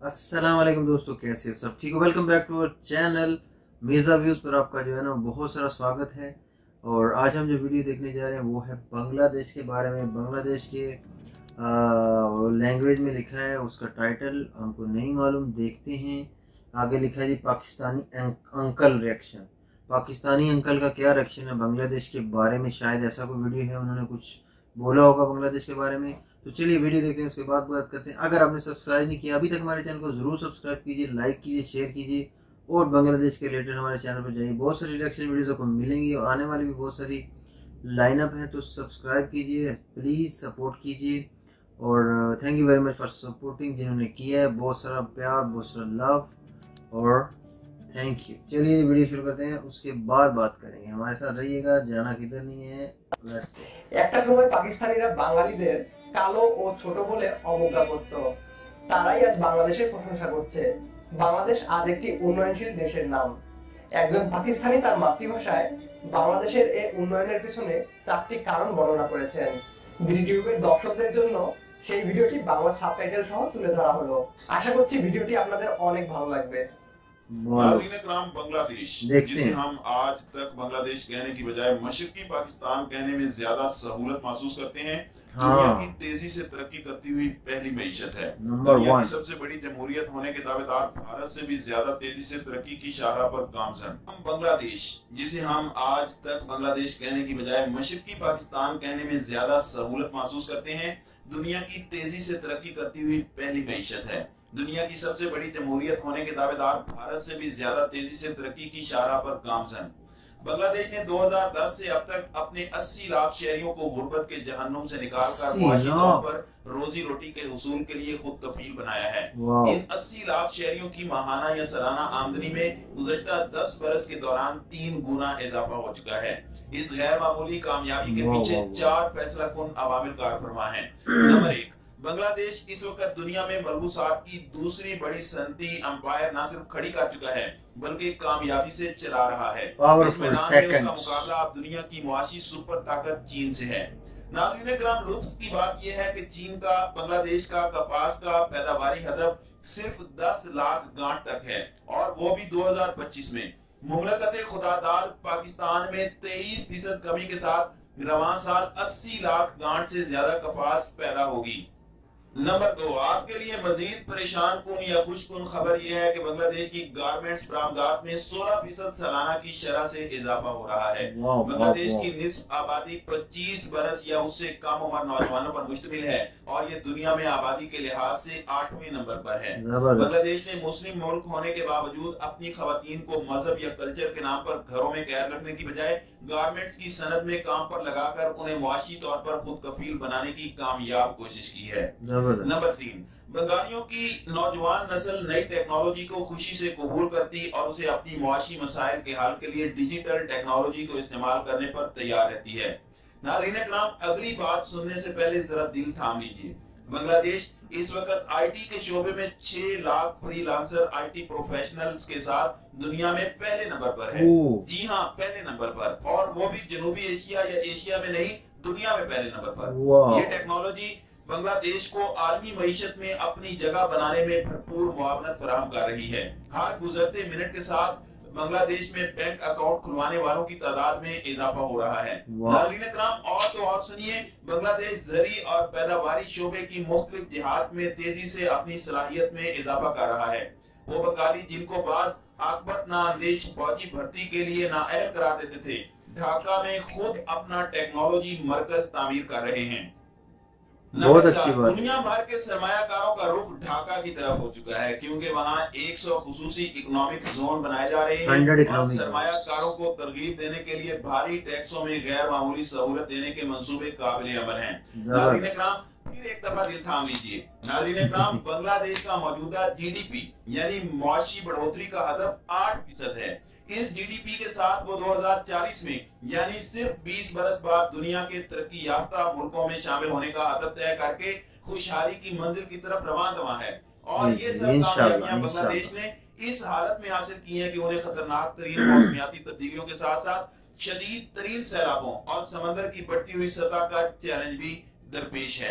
अस्सलाम वालेकुम दोस्तों, कैसे हो? सब ठीक हो? Welcome back to our channel Mirza views पर आपका जो है ना बहुत सारा स्वागत है। और आज हम जो वीडियो देखने जा रहे हैं वो है बांग्लादेश के बारे में। बांग्लादेश के लैंग्वेज में लिखा है, उसका टाइटल हमको नहीं मालूम, देखते हैं। आगे लिखा है जी Pakistani uncle reaction. Pakistani uncle का क्या रिएक्शन है बांग्लादेश के बारे में? शायद ऐसा कोई वीडियो है, उन्होंने कुछ बोला होगा बांग्लादेश के बारे में। तो चलिए वीडियो देखते हैं, उसके बाद बात करते हैं। अगर आपने सब्सक्राइब नहीं किया अभी तक हमारे चैनल को जरूर सब्सक्राइब कीजिए, लाइक कीजिए, शेयर कीजिए और बांग्लादेश के रिलेटेड हमारे चैनल पर जाइए। बहुत सारी रिएक्शन वीडियोस आपको मिलेंगी और आने वाली भी बहुत सारी लाइनअप है, तो सब्सक्राइब कीजिए, प्लीज़ सपोर्ट कीजिए। और thank you very much for supporting, जिन्होंने किया है। बहुत सारा प्यार, बहुत सारा लव और थैंक यू। चलिए वीडियो शुरू करते हैं, उसके बाद बात करेंगे। हमारे साथ रहिएगा, जाना किधर नहीं है। একটা সময় পাকিস্তানিরা বাঙালিদের কালো ও ছোট বলে অবজ্ঞা করত। তারাই আজ বাংলাদেশের প্রশংসা করছে। বাংলাদেশ আজ একটি উন্নয়নশীল দেশের নাম। একজন পাকিস্তানি তার মাতৃভাষায় বাংলাদেশের এই উন্নয়নের পিছনে চারটি কারণ বর্ণনা করেছেন। ইউটিউবের দর্শকদের জন্য সেই ভিডিওটি বাংলা সাবটাইটেল সহ তুলে ধরা হলো। আশা করছি ভিডিওটি আপনাদের অনেক ভালো লাগবে। नाज़रीन इकराम, बांग्लादेश जिसे हम आज तक बांग्लादेश कहने की बजाय मशरकी पाकिस्तान कहने में ज्यादा सहूलत महसूस करते हैं। दुनिया की तेजी से तरक्की करती हुई पहली मईशत है। दुनिया की सबसे बड़ी जमहूरियत होने के दावेदार भारत से भी ज्यादा तेजी से तरक्की की शाहराह पर गामजन। हम बांग्लादेश जिसे हम आज तक बांग्लादेश कहने की बजाय मशरकी पाकिस्तान कहने में ज्यादा सहूलत महसूस करते हैं। दुनिया की तेजी से तरक्की करती हुई पहली मईशत है। दुनिया की सबसे बड़ी जमहूरियत होने के दावेदार भारत से भी ज्यादा तेजी से तरक्की की शाहराह पर गामजन। बांग्लादेश ने 2010 से अब तक अपने 80 लाख शहरियों को गुर्बत के जहन्नुम से निकालकर मुआशी तौर पर रोजी रोटी के हुसूल के लिए खुद कफील बनाया है। इन 80 लाख शहरियों की माहाना या सालाना आमदनी में गुज़श्ता 10 बरस के दौरान 3 गुना इजाफा हो चुका है। इस गैर मामूली कामयाबी के पीछे 4 फैसला कुन अवामिल कार फरमा है। नंबर 1, बांग्लादेश इस वक्त दुनिया में मलबूसात की दूसरी बड़ी सनती अंपायर न सिर्फ खड़ी कर चुका है बल्कि कामयाबी से चला रहा है। इस मैदान में उसका मुकाबला अब दुनिया की मुआशी सुपर ताकत चीन से है। नाज़रीन इकराम, लुत्फ की बात यह है कि चीन का बांग्लादेश का कपास का पैदावारी हदफ सिर्फ 10 लाख गांठ तक है और वो भी 2025 में। मुमलकत खुदादार पाकिस्तान में 23% कमी के साथ रवां साल 80 लाख गांठ से ज्यादा कपास पैदा होगी। नंबर 2, आपके लिए मजीद परेशान कुन या खुशकुन खबर यह है कि बांग्लादेश की गारमेंट्स बरामदात में 16% सालाना की शरह से इजाफा हो रहा है। बांग्लादेश की निस्फ आबादी 25 बरस या उससे कम उम्र नौजवानों पर मुश्तमिल है और ये दुनिया में आबादी के लिहाज से 8वें नंबर पर है। बांग्लादेश ने मुस्लिम मुल्क होने के बावजूद अपनी खवातीन को मजहब या कल्चर के नाम पर घरों में कैद रखने की बजाय गारमेंट्स की सनद में काम पर लगाकर उन्हें मुआशी तौर पर खुद कफील बनाने की कामयाब कोशिश की है। नंबर 3, बंगालियों की नौजवान नस्ल नई टेक्नोलॉजी को खुशी से कबूल करती और उसे अपनी मुआशी मसाइल के हल के लिए डिजिटल टेक्नोलॉजी को इस्तेमाल करने पर तैयार रहती है। नाज़रीन इकराम, अगली बात सुनने से पहले जरा दिल थाम लीजिए। बांग्लादेश इस वक्त आईटी के शोबे में 6 लाख फ्रीलांसर आईटी प्रोफेशनल्स के साथ दुनिया में पहले नंबर पर है। जी हाँ, पहले नंबर पर, और वो भी जनूबी एशिया या एशिया में नहीं, दुनिया में पहले नंबर पर। ये टेक्नोलॉजी बांग्लादेश को आलमी मईशत में अपनी जगह बनाने में भरपूर मुआवनत फराहम कर रही है। हर गुजरते मिनट के साथ बांग्लादेश में बैंक अकाउंट खुलवाने वालों की तादाद में इजाफा हो रहा है। नाज़रीन इकराम, और तो और सुनिए, बांग्लादेश जरी और पैदावारी शोबे की मुख्तलिफ जिहाद में तेजी से अपनी सलाहियत में इजाफा कर रहा है। वो बंगाली जिनको बाज आकबत नाअंदेश फौजी भर्ती के लिए नाअहल करार देते थे, ढाका में खुद अपना टेक्नोलॉजी मरकज तामीर कर रहे हैं। बहुत अच्छी बात। दुनिया भर के सरमायाकारों का रुख ढाका की तरफ हो चुका है क्योंकि वहाँ 100 खुसूसी इकोनॉमिक जोन बनाए जा रहे हैं और सरमायाकारों को तरगीब देने के लिए भारी टैक्सों में गैर मामूली सहूलत देने के मंसूबे काबिल अमल हैं। नाज़रीन इकराम, फिर एक दफा दिल थाम लीजिए। नाज़रीन इकराम, बांग्लादेश का मौजूदा जीडीपी यानी मुआशी बढ़ोतरी का हदफ 8% है। इस जीडीपी के साथ वो 2040 में यानी सिर्फ 20 बरस बाद दुनिया के तरक्की याफ्ता मुल्कों में शामिल होने का हदफ तय करके खुशहाली की मंजिल की तरफ रवां दवा है। और ये सब कामयाबियां बांग्लादेश ने इस हालत में हासिल की है कि उन्हें खतरनाक तरीन मौसमियाती तब्दीलियों के साथ साथ शदीद तरीन सैलाबों और समंदर की बढ़ती हुई सतह का चैलेंज भी दरपेश है।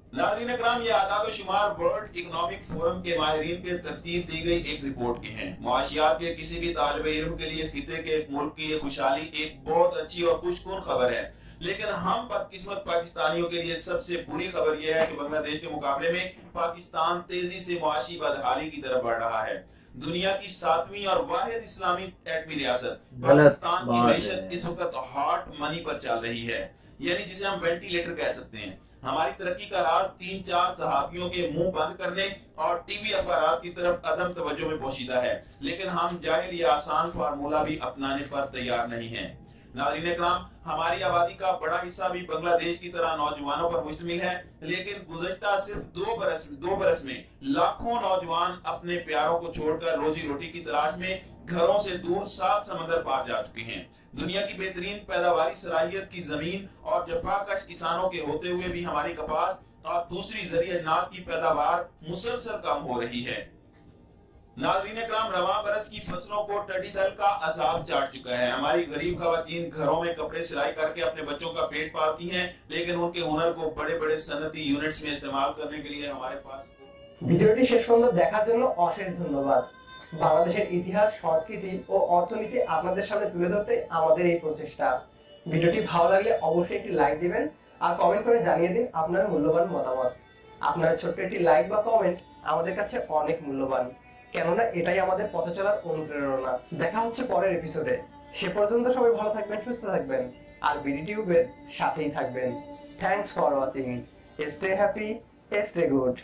नाज़रीन इकराम, ये आदाद-ओ-शुमार वर्ल्ड इकोनॉमिक फोरम के माहिरीन के तरतीब दी गई एक रिपोर्ट के हैं। मुआशियात के किसी भी तालिब इल्म के लिए खिते के एक मुल्क की ये खुशहाली एक बहुत अच्छी और खुशकुन खबर है, लेकिन हम बदकिस्मत पाकिस्तानियों के लिए सबसे बुरी खबर यह है कि बांग्लादेश के मुकाबले में पाकिस्तान तेजी से मुआशी बदहाली की तरफ बढ़ रहा है। दुनिया की 7वीं और वाहिद इस्लामी एटमी रियासत पाकिस्तान की मैशत इस वक्त हॉट मनी पर चल रही है, यानी जिसे हम वेंटिलेटर कह सकते हैं। हमारी तरक्की का राज 3-4 सहाफियों के मुंह बंद करने और टीवी अखबारात की तरफ अदम तवज्जो में पोशीदा है, लेकिन हम जाहिल या आसान फार्मूला भी अपनाने पर तैयार नहीं हैं। नाज़रीन इकराम, हमारी आबादी का बड़ा हिस्सा भी बांग्लादेश की तरह नौजवानों पर मुश्तमिल है, लेकिन गुज़श्ता सिर्फ 2 बरस में लाखों नौजवान अपने प्यारों को छोड़कर रोजी रोटी की तलाश में घरों से दूर 7 समंदर पार जा चुके हैं। दुनिया की बेहतरीन पैदावारी सलाहियत की जमीन और जफाकश किसानों के होते हुए भी हमारी कपास और दूसरी जरिए अनाज की पैदावार मुसलसल कम हो रही है। नाज़रीन इकराम, रवां बरस की फसलों को टडी दल का अजाब चाट चुका है। हमारी गरीब खवातीन घरों में कपड़े सिलाई करके अपने बच्चों का पेट पालती हैं, लेकिन उनके हुनर को बड़े बड़े सनती यूनिट्स में इस्तेमाल करने के लिए हमारे पास। ভিডিওটি শেষ পর্যন্ত দেখার জন্য অশেষ ধন্যবাদ। বাংলাদেশের ইতিহাস, সংস্কৃতি ও অর্থনীতি আপনাদের সামনে তুলে ধরতে আমাদের এই প্রচেষ্টা। ভিডিওটি ভালো লাগলে অবশ্যই একটি লাইক দিবেন আর কমেন্ট করে জানিয়ে দিন আপনার মূল্যবান মতামত। আপনার ছোট্ট একটি লাইক বা কমেন্ট আমাদের কাছে অনেক মূল্যবান, কেননা এটাই আমাদের পথ চলার অনুপ্রেরণা। দেখা হচ্ছে পরের এপিসোডে। সে পর্যন্ত সবাই ভালো থাকবেন, সুস্থ থাকবেন আর বিডিটিউবের সাথেই থাকবেন। Thanks for watching. Stay happy, stay good.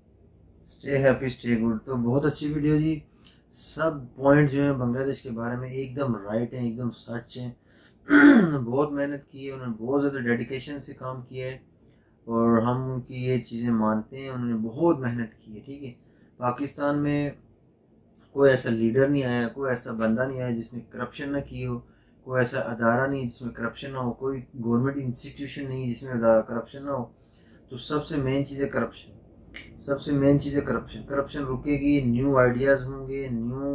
Stay happy stay good. तो बहुत अच्छी वीडियो जी। सब पॉइंट जो है बांग्लादेश के बारे में एकदम राइट है, एकदम सच है। बहुत मेहनत की है उन्होंने, बहुत ज़्यादा डेडिकेशन से काम किया है और हम उनकी ये चीज़ें मानते हैं। उन्होंने बहुत मेहनत की है, ठीक है। पाकिस्तान में कोई ऐसा लीडर नहीं आया, कोई ऐसा बंदा नहीं आया जिसने करप्शन ना की हो, कोई ऐसा अदारा नहीं जिसमें करप्शन ना हो, कोई गवर्नमेंट इंस्टीट्यूशन नहीं जिसमें करप्शन ना हो। तो सबसे मेन चीज़ है करप्शन, सबसे मेन चीज़ है करप्शन। करप्शन रुकेगी, न्यू आइडियाज़ होंगे,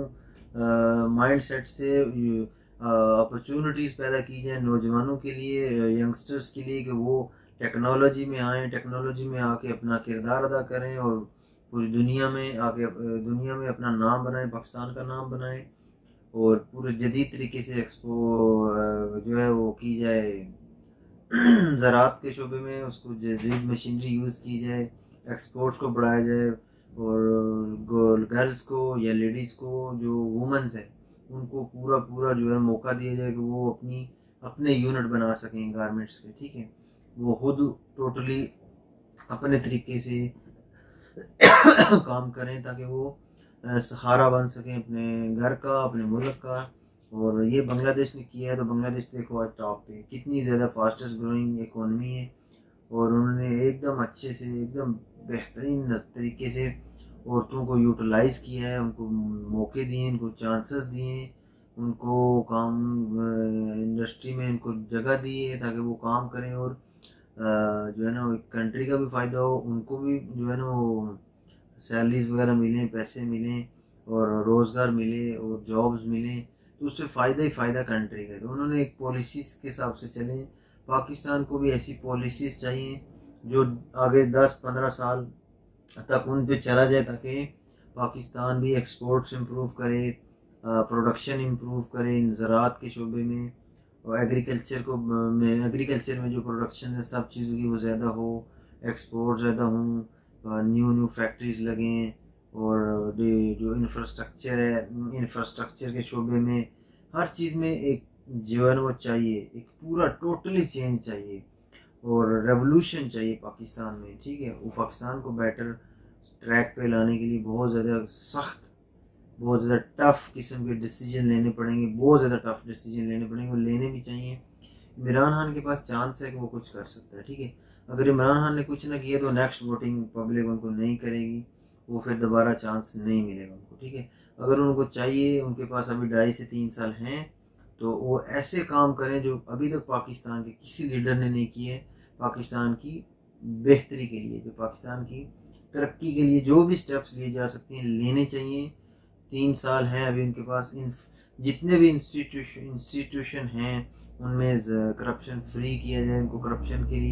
न्यू माइंडसेट से अपॉर्चुनिटीज़ पैदा की जाए नौजवानों के लिए, यंगस्टर्स के लिए, कि वो टेक्नोलॉजी में आएँ, टेक्नोलॉजी में आके अपना किरदार अदा करें और पूरी दुनिया में आके दुनिया में अपना नाम बनाएं, पाकिस्तान का नाम बनाएं और पूरे जदीद तरीके से एक्सपो जो है वो की जाए। ज़राअत के शोबे में उसको जदीद मशीनरी यूज़ की जाए, एक्सपोर्ट्स को बढ़ाया जाए और गर्ल्स को या लेडीज़ को जो वुमेंस है उनको पूरा जो है मौका दिया जाए कि वो अपने यूनिट बना सकें गारमेंट्स के, ठीक है। वो खुद टोटली अपने तरीके से काम करें ताकि वो सहारा बन सकें अपने घर का, अपने मुल्क का। और ये बांग्लादेश ने किया है। तो बांग्लादेश देखो आज टॉप पे, कितनी ज़्यादा फास्टेस्ट ग्रोइंग इकोनॉमी है और उन्होंने एकदम अच्छे से, एकदम बेहतरीन तरीके से औरतों को यूटिलाइज़ किया है, उनको मौके दिए, उनको चांसेस दिए, उनको काम इंडस्ट्री में उनको जगह दी है ताकि वो काम करें और जो है ना कंट्री का भी फ़ायदा हो, उनको भी जो है ना वो सैलरीज वगैरह मिलें, पैसे मिलें और रोज़गार मिले और जॉब्स मिलें, तो उससे फ़ायदा ही फ़ायदा कंट्री का। तो उन्होंने एक पॉलिसीज़ के हिसाब से चले। पाकिस्तान को भी ऐसी पॉलिसीज़ चाहिए जो आगे 10-15 साल तक उन पे चला जाए ताकि पाकिस्तान भी एक्सपोर्ट्स इम्प्रूव करे, प्रोडक्शन इम्प्रूव करे इन ज़राअत के शोबे में और एग्रीकल्चर में जो प्रोडक्शन है सब चीज़ों की वो ज़्यादा हो, एक्सपोर्ट ज़्यादा हों, न्यू फैक्ट्रीज़ लगें और जो इंफ्रास्ट्रक्चर है, इंफ्रास्ट्रक्चर के शोबे में हर चीज़ में एक जो है वो चाहिए, एक पूरा टोटली चेंज चाहिए और रेवोल्यूशन चाहिए पाकिस्तान में, ठीक है। वो पाकिस्तान को बेटर ट्रैक पे लाने के लिए बहुत ज़्यादा सख्त, बहुत ज़्यादा टफ़ किस्म के डिसीजन लेने पड़ेंगे, बहुत ज़्यादा टफ़ डिसीजन लेने पड़ेंगे, वो लेने भी चाहिए। इमरान खान के पास चांस है कि वो कुछ कर सकता है, ठीक है। अगर इमरान खान ने कुछ ना किया तो नेक्स्ट वोटिंग पब्लिक उनको नहीं करेगी, वो फिर दोबारा चांस नहीं मिलेगा उनको, ठीक है। अगर उनको चाहिए, उनके पास अभी 2.5 से 3 साल हैं, तो वो ऐसे काम करें जो अभी तक पाकिस्तान के किसी लीडर ने नहीं किए। पाकिस्तान की बेहतरी के लिए, जो पाकिस्तान की तरक्की के लिए जो भी स्टेप्स लिए जा सकते हैं लेने चाहिए। 3 साल हैं अभी उनके पास। जितने भी इंस्टीट्यूशन हैं उनमें करप्शन फ्री किया जाए, उनको करप्शन के लिए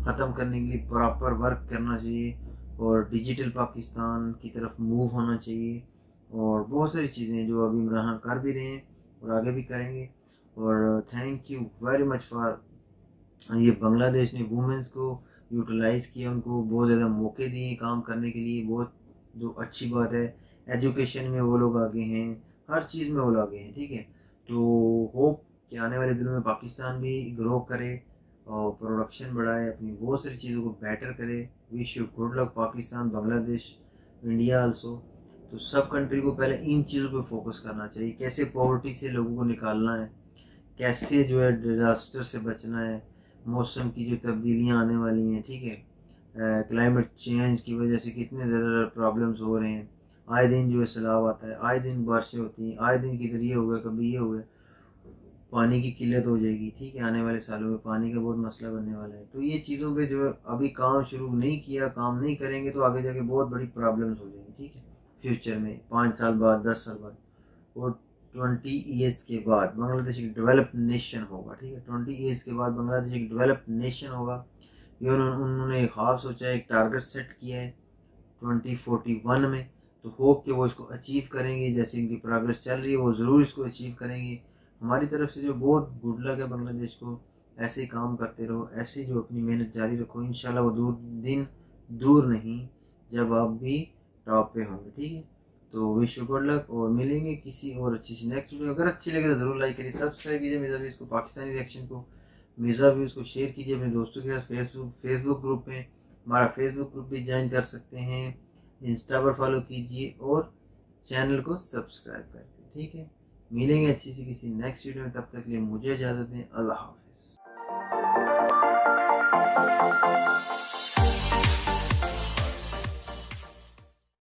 ख़त्म करने के लिए प्रॉपर वर्क करना चाहिए और डिजिटल पाकिस्तान की तरफ मूव होना चाहिए। और बहुत सारी चीज़ें जो अभी इमरान खान कर भी रहे हैं और आगे भी करेंगे। और thank you very much for, ये बांग्लादेश ने वुमेंस को यूटिलाइज़ किया, उनको बहुत ज़्यादा मौके दिए काम करने के लिए, बहुत जो अच्छी बात है। एजुकेशन में वो लोग आगे हैं, हर चीज़ में वो लोग आगे हैं, ठीक है। तो होप कि आने वाले दिनों में पाकिस्तान भी ग्रो करे और प्रोडक्शन बढ़ाए, अपनी बहुत सारी चीज़ों को बेटर करे। Wish you good luck Pakistan, Bangladesh, India also. तो सब कंट्री को पहले इन चीज़ों पे फोकस करना चाहिए, कैसे पॉवर्टी से लोगों को निकालना है, कैसे जो है डिज़ास्टर से बचना है, मौसम की जो तब्दीलियाँ आने वाली हैं, ठीक है। क्लाइमेट चेंज की वजह से कितने ज़्यादा प्रॉब्लम्स हो रहे हैं, आए दिन जो है सैलाब आता है, आए दिन बारिशें होती हैं, आए दिन किधर ये हो गया, कभी ये हो गया, पानी की किल्लत हो जाएगी, ठीक है। आने वाले सालों में पानी का बहुत मसला बनने वाला है। तो ये चीज़ों पे जो है अभी काम शुरू नहीं किया, काम नहीं करेंगे तो आगे जाके बहुत बड़ी प्रॉब्लम्स हो जाएंगी, ठीक है। फ्यूचर में 5 साल बाद, 10 साल बाद और 20 ईयर्स के बाद बांग्लादेश एक डेवलप्ड नेशन होगा, ठीक है। 20 ईयर्स के बाद बांग्लादेश एक डेवलप्ड नेशन होगा। ये उन्होंने एक ख्वाब सोचा है, एक टारगेट सेट किया है 2041 में। तो होप कि वो इसको अचीव करेंगे, जैसे इनकी प्रोग्रेस चल रही है वो ज़रूर इसको अचीव करेंगे। हमारी तरफ से जो बहुत गुड लक है बांग्लादेश को, ऐसे ही काम करते रहो, ऐसे जो अपनी मेहनत जारी रखो, इंशाल्लाह वो दिन दूर नहीं जब आप भी टॉप पे होंगे, ठीक है। तो विश यू गुड लक और मिलेंगे किसी और अच्छी सी नेक्स्ट वीडियो। अगर अच्छी लगे तो ज़रूर लाइक करिए, सब्सक्राइब कीजिए मिर्ज़ा व्यूज़ को, पाकिस्तानी रिएक्शन को, मिर्ज़ा व्यूज़ को शेयर कीजिए अपने दोस्तों के साथ। फेसबुक ग्रुप में, हमारा फेसबुक ग्रुप भी ज्वाइन कर सकते हैं, इंस्टा पर फॉलो कीजिए और चैनल को सब्सक्राइब करके, ठीक है। मिलेंगे अच्छी सी किसी नेक्स्ट वीडियो में, तब तक के लिए मुझे इजाज़त दें। अल्लाह हाफ़िज़।